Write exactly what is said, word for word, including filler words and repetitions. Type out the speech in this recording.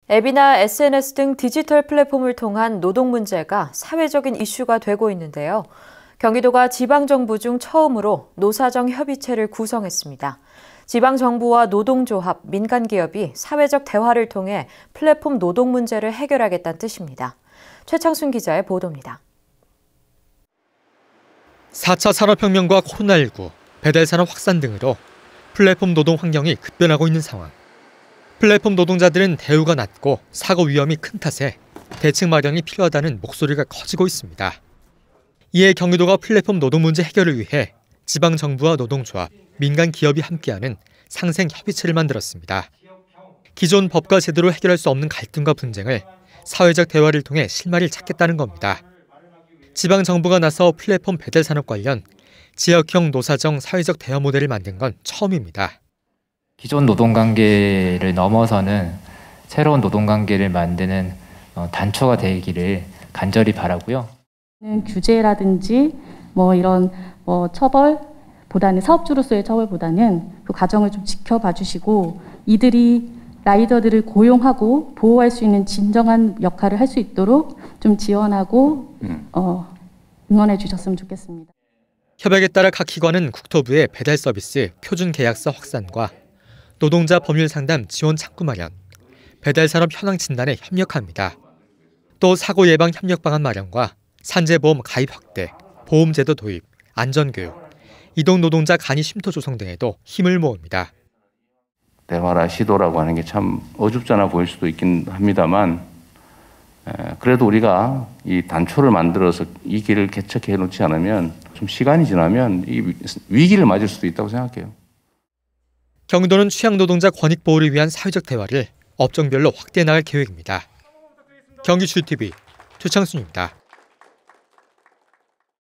앱이나 에스엔에스 등 디지털 플랫폼을 통한 노동 문제가 사회적인 이슈가 되고 있는데요. 경기도가 지방정부 중 처음으로 노사정 협의체를 구성했습니다. 지방정부와 노동조합, 민간기업이 사회적 대화를 통해 플랫폼 노동 문제를 해결하겠다는 뜻입니다. 최창순 기자의 보도입니다. 사 차 산업혁명과 코로나십구, 배달산업 확산 등으로 플랫폼 노동 환경이 급변하고 있는 상황. 플랫폼 노동자들은 대우가 낮고 사고 위험이 큰 탓에 대책 마련이 필요하다는 목소리가 커지고 있습니다. 이에 경기도가 플랫폼 노동 문제 해결을 위해 지방정부와 노동조합, 민간 기업이 함께하는 상생협의체를 만들었습니다. 기존 법과 제도로 해결할 수 없는 갈등과 분쟁을 사회적 대화를 통해 실마리를 찾겠다는 겁니다. 지방정부가 나서 플랫폼 배달 산업 관련 지역형 노사정 사회적 대화 모델을 만든 건 처음입니다. 기존 노동관계를 넘어서는 새로운 노동관계를 만드는 단초가 되기를 간절히 바라고요. 규제라든지 뭐 이런 뭐 처벌보다는 사업주로서의 처벌보다는 그 과정을 좀 지켜봐 주시고 이들이 라이더들을 고용하고 보호할 수 있는 진정한 역할을 할 수 있도록 좀 지원하고 음. 어, 응원해 주셨으면 좋겠습니다. 협약에 따라 각 기관은 국토부의 배달 서비스 표준 계약서 확산과 노동자 법률 상담 지원 창구 마련, 배달 산업 현황 진단에 협력합니다. 또 사고 예방 협력 방안 마련과 산재보험 가입 확대, 보험제도 도입, 안전교육, 이동 노동자 간이 쉼터 조성 등에도 힘을 모읍니다. 대화라 시도라고 하는 게 참 어줍잖아 보일 수도 있긴 합니다만 그래도 우리가 이 단초를 만들어서 이 길을 개척해 놓지 않으면 좀 시간이 지나면 이 위기를 맞을 수도 있다고 생각해요. 경기도는 취약 노동자 권익 보호를 위한 사회적 대화를 업종별로 확대해 나갈 계획입니다. 경기지티비 최창순입니다.